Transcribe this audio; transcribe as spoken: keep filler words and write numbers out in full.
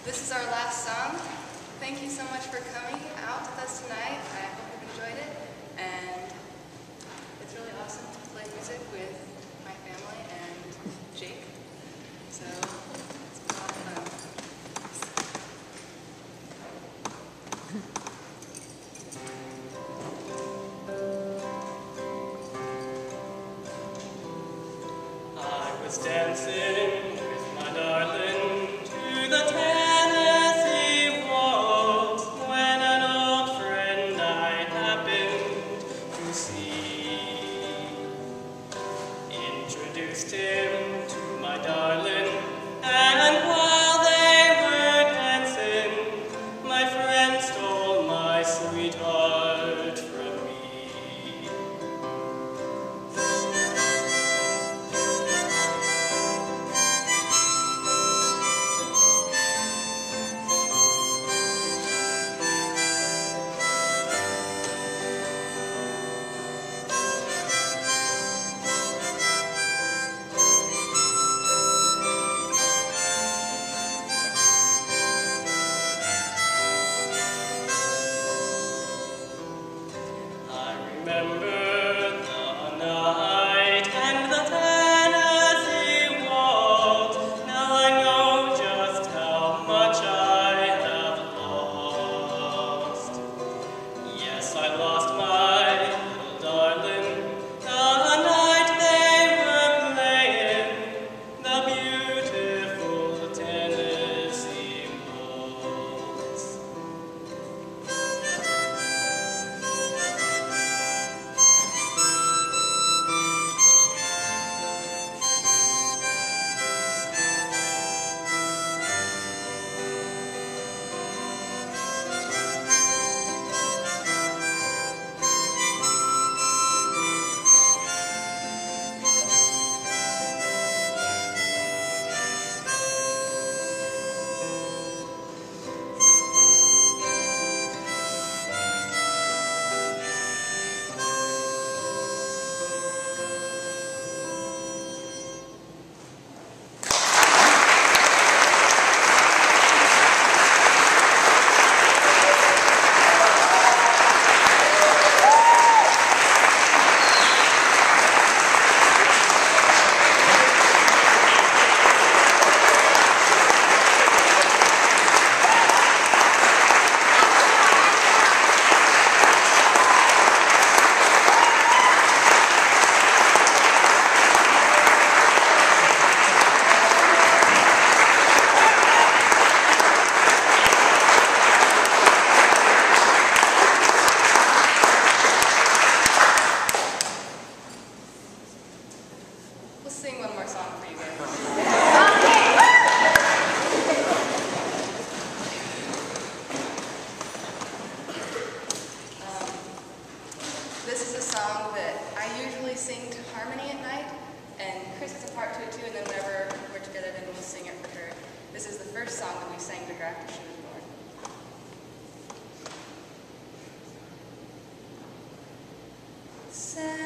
This is our last song. Thank you so much for coming out with us tonight. I hope you've enjoyed it. And it's really awesome to play music with my family and Jake. So it's been a lot of fun. I was dancing with my darling to the Tennessee Waltz when an old friend I happened to see introduced him to my darling, and while they were dancing, my friend stole my sweetheart from me. Remember the night and the Tennessee Waltz. Now I know just how much I have lost. Yes, I lost my little darling the night they were playing the beautiful Tennessee Waltz. We'll sing one more song for you guys. Um, this is a song that I usually sing to Harmony at night, and Chris has a part to it too, and then whenever we're together, then we'll sing it for her. This is the first song that we sang to her after she was born. Sad